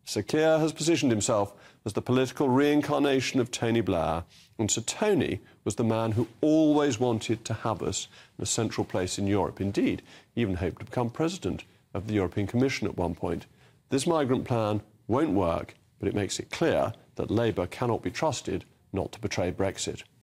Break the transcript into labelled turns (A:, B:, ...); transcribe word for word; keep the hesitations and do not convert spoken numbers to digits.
A: Sir Keir has positioned himself as the political reincarnation of Tony Blair, and Sir Tony was the man who always wanted to have us in a central place in Europe. Indeed, he even hoped to become president of the European Commission at one point. This migrant plan won't work, but it makes it clear that Labour cannot be trusted not to betray Brexit.